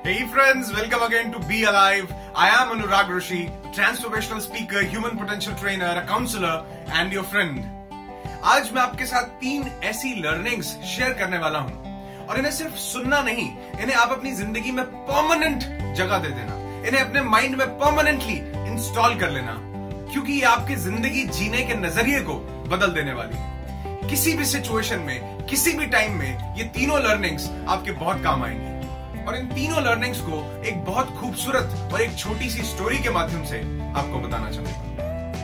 Hey friends, welcome again to Be Alive. I am Anurag Rishi, transformational speaker, human potential trainer, a counselor and your friend. आज मैं आपके साथ 3 ऐसी learnings share करने वाला हूं और इन्हें सिर्फ सुनना नहीं, इन्हें आप अपनी जिंदगी में परमानेंट जगह दे देना, इन्हें अपने माइंड में परमानेंटली इंस्टॉल कर लेना, क्योंकि ये आपकी जिंदगी जीने के नजरिए को बदल देने वाली है। किसी भी सिचुएशन में, किसी भी टाइम में ये तीनों लर्निंग्स आपके बहुत काम आएंगी और इन तीनों लर्निंग्स को एक बहुत खूबसूरत और एक छोटी सी स्टोरी के माध्यम से आपको बताना चाहूंगा।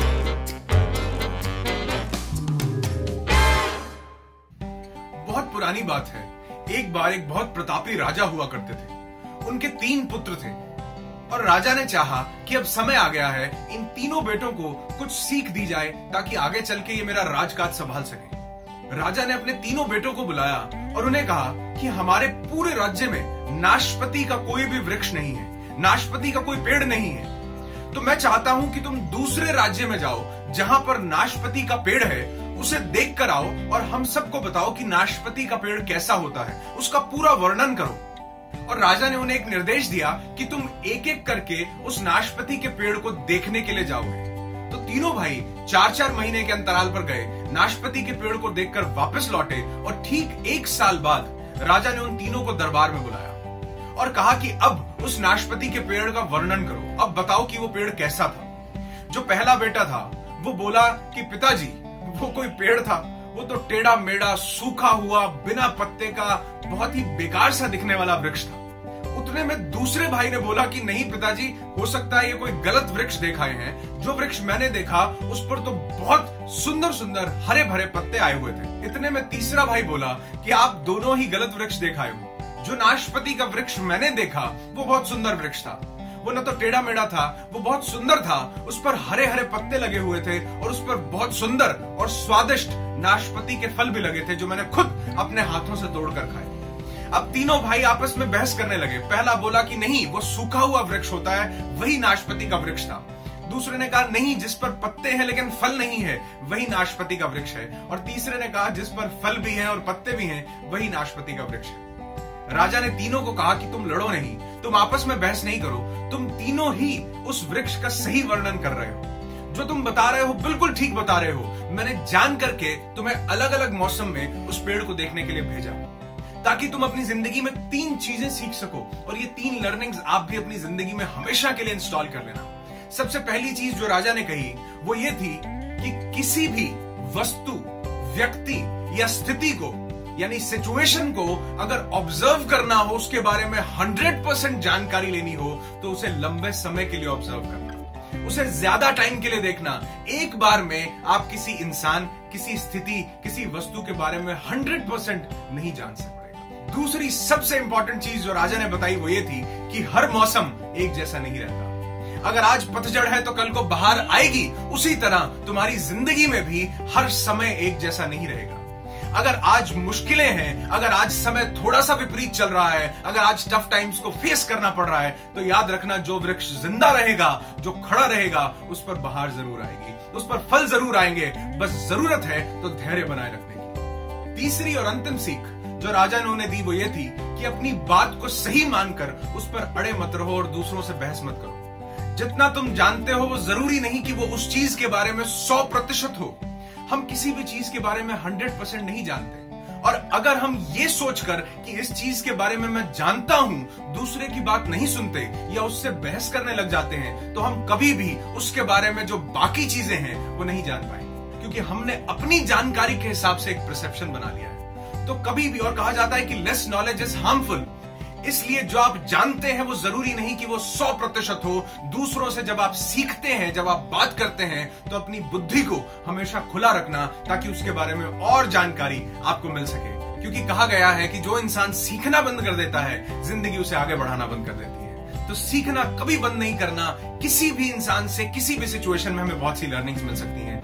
बहुत पुरानी बात है। एक बार एक बहुत प्रतापी राजा हुआ करते थे। उनके 3 पुत्र थे और राजा ने चाहा कि अब समय आ गया है, इन तीनों बेटों को कुछ सीख दी जाए ताकि आगे चल के ये मेरा राजकाज संभाल सके। राजा ने अपने तीनों बेटों को बुलाया और उन्हें कहा कि हमारे पूरे राज्य में नाशपति का कोई भी वृक्ष नहीं है, नाशपति का कोई पेड़ नहीं है। तो मैं चाहता हूं कि तुम दूसरे राज्य में जाओ जहां पर नाशपति का पेड़ है, उसे देख कर आओ और हम सबको बताओ कि नाशपति का पेड़ कैसा होता है, उसका पूरा वर्णन करो। और राजा ने उन्हें एक निर्देश दिया कि तुम एक एक करके उस नाशपति के पेड़ को देखने के लिए जाओगे। तो तीनों भाई 4-4 महीने के अंतराल पर गए, नाशपति के पेड़ को देखकर वापस लौटे और ठीक 1 साल बाद राजा ने उन तीनों को दरबार में बुलाया और कहा कि अब उस नाशपति के पेड़ का वर्णन करो, अब बताओ कि वो पेड़ कैसा था। जो पहला बेटा था वो बोला कि पिताजी, वो कोई पेड़ था, वो तो टेढ़ा मेढ़ा, सूखा हुआ, बिना पत्ते का, बहुत ही बेकार सा दिखने वाला वृक्ष था। उतने में दूसरे भाई ने बोला कि नहीं पिताजी, हो सकता है ये कोई गलत वृक्ष देखाए हैं, जो वृक्ष मैंने देखा उस पर तो बहुत सुंदर सुंदर हरे भरे पत्ते आए हुए थे। इतने में तीसरा भाई बोला कि आप दोनों ही गलत वृक्ष देखाए हो, जो नाशपति का वृक्ष मैंने देखा वो बहुत सुंदर वृक्ष था, वो न तो टेढ़ा मेढ़ा था, वो बहुत सुंदर था, उस पर हरे हरे पत्ते लगे हुए थे और उस पर बहुत सुंदर और स्वादिष्ट नाशपति के फल भी लगे थे, जो मैंने खुद अपने हाथों से तोड़कर खाए। अब तीनों भाई आपस में बहस करने लगे। पहला बोला कि नहीं, वो सूखा हुआ वृक्ष होता है, वही नाशपति का वृक्ष था। दूसरे ने कहा नहीं, जिस पर पत्ते हैं लेकिन फल नहीं है, वही नाशपति का वृक्ष है। और तीसरे ने कहा जिस पर फल भी हैं और पत्ते भी हैं, वही नाशपति का वृक्ष है। राजा ने तीनों को कहा कि तुम लड़ो नहीं, तुम आपस में बहस नहीं करो, तुम तीनों ही उस वृक्ष का सही वर्णन कर रहे हो, जो तुम बता रहे हो बिल्कुल ठीक बता रहे हो। मैंने जान करके तुम्हें अलग अलग मौसम में उस पेड़ को देखने के लिए भेजा, ताकि तुम अपनी जिंदगी में 3 चीजें सीख सको और ये 3 लर्निंग्स आप भी अपनी जिंदगी में हमेशा के लिए इंस्टॉल कर लेना। सबसे पहली चीज जो राजा ने कही वो ये थी कि किसी भी वस्तु, व्यक्ति या स्थिति को, यानी सिचुएशन को अगर ऑब्जर्व करना हो, उसके बारे में 100% जानकारी लेनी हो, तो उसे लंबे समय के लिए ऑब्जर्व करना, उसे ज्यादा टाइम के लिए देखना। एक बार में आप किसी इंसान, किसी स्थिति, किसी वस्तु के बारे में 100% नहीं जान सकते। दूसरी सबसे इंपॉर्टेंट चीज जो राजा ने बताई वो ये थी कि हर मौसम एक जैसा नहीं रहता। अगर आज पतझड़ है तो कल को बहार आएगी, उसी तरह तुम्हारी जिंदगी में भी हर समय एक जैसा नहीं रहेगा। अगर आज मुश्किलें हैं, अगर आज समय थोड़ा सा विपरीत चल रहा है, अगर आज टफ टाइम्स को फेस करना पड़ रहा है, तो याद रखना जो वृक्ष जिंदा रहेगा, जो खड़ा रहेगा, उस पर बहार जरूर आएगी, उस पर फल जरूर आएंगे, बस जरूरत है तो धैर्य बनाए रखने की। तीसरी और अंतिम सीख जो राजा ने उन्हें दी वो ये थी कि अपनी बात को सही मानकर उस पर अड़े मत रहो और दूसरों से बहस मत करो। जितना तुम जानते हो वो जरूरी नहीं कि वो उस चीज के बारे में 100% हो। हम किसी भी चीज के बारे में 100% नहीं जानते, और अगर हम ये सोचकर कि इस चीज के बारे में मैं जानता हूं, दूसरे की बात नहीं सुनते या उससे बहस करने लग जाते हैं, तो हम कभी भी उसके बारे में जो बाकी चीजें हैं वो नहीं जान पाएंगे, क्योंकि हमने अपनी जानकारी के हिसाब से एक परसेप्शन बना लिया है। तो कभी भी, और कहा जाता है कि लेस नॉलेज इज हार्मफुल, इसलिए जो आप जानते हैं वो जरूरी नहीं कि वो 100% हो। दूसरों से जब आप सीखते हैं, जब आप बात करते हैं, तो अपनी बुद्धि को हमेशा खुला रखना, ताकि उसके बारे में और जानकारी आपको मिल सके। क्योंकि कहा गया है कि जो इंसान सीखना बंद कर देता है, जिंदगी उसे आगे बढ़ाना बंद कर देती है। तो सीखना कभी बंद नहीं करना। किसी भी इंसान से, किसी भी सिचुएशन में हमें बहुत सी लर्निंग्स मिल सकती हैं।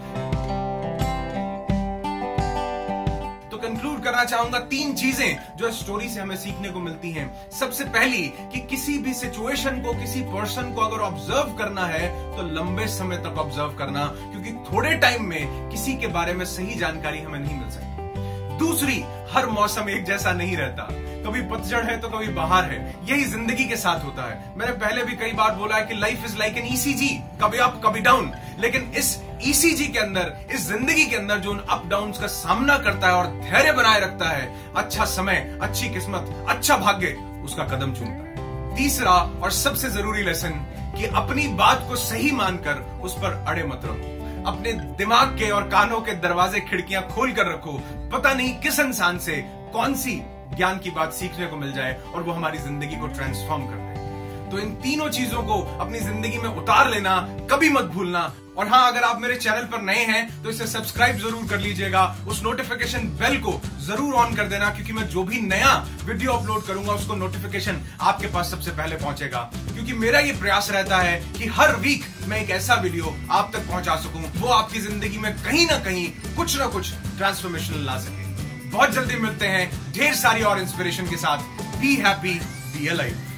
कंक्लूड करना चाहूंगा 3 चीजें जो स्टोरी से हमें सीखने को मिलती हैं। सबसे पहली कि किसी भी सिचुएशन को, किसी पर्सन को अगर ऑब्जर्व करना है तो लंबे समय तक ऑब्जर्व करना, क्योंकि थोड़े टाइम में किसी के बारे में सही जानकारी हमें नहीं मिल सकती। दूसरी, हर मौसम एक जैसा नहीं रहता। कभी पतझड़ है तो कभी बहार है। यही जिंदगी के साथ होता है। मैंने पहले भी कई बार बोला है कि life is like an ECG, कभी अप कभी डाउन। लेकिन इस ईसीजी के अंदर, इस जिंदगी के अंदर जो उन अप डाउन का सामना करता है और धैर्य बनाए रखता है, अच्छा समय, अच्छी किस्मत, अच्छा भाग्य उसका कदम चूमता है। तीसरा और सबसे जरूरी लेसन कि अपनी बात को सही मानकर उस पर अड़े मत रहो। अपने दिमाग के और कानों के दरवाजे खिड़कियां खोल कर रखो। पता नहीं किस इंसान से कौन सी ज्ञान की बात सीखने को मिल जाए और वो हमारी जिंदगी को ट्रांसफॉर्म कर दे। तो इन तीनों चीजों को अपनी जिंदगी में उतार लेना कभी मत भूलना। और हाँ, अगर आप मेरे चैनल पर नए हैं तो इसे सब्सक्राइब जरूर कर लीजिएगा। उस नोटिफिकेशन बेल को जरूर ऑन कर देना, क्योंकि मैं जो भी नया वीडियो अपलोड करूंगा उसको नोटिफिकेशन आपके पास सबसे पहले पहुंचेगा। क्योंकि मेरा ये प्रयास रहता है कि हर वीक मैं एक ऐसा वीडियो आप तक पहुंचा सकूं वो आपकी जिंदगी में कहीं ना कहीं कुछ ना कुछ ट्रांसफॉर्मेशन ला सके। बहुत जल्दी मिलते हैं ढेर सारी और इंस्पिरेशन के साथ। Be happy, be alive.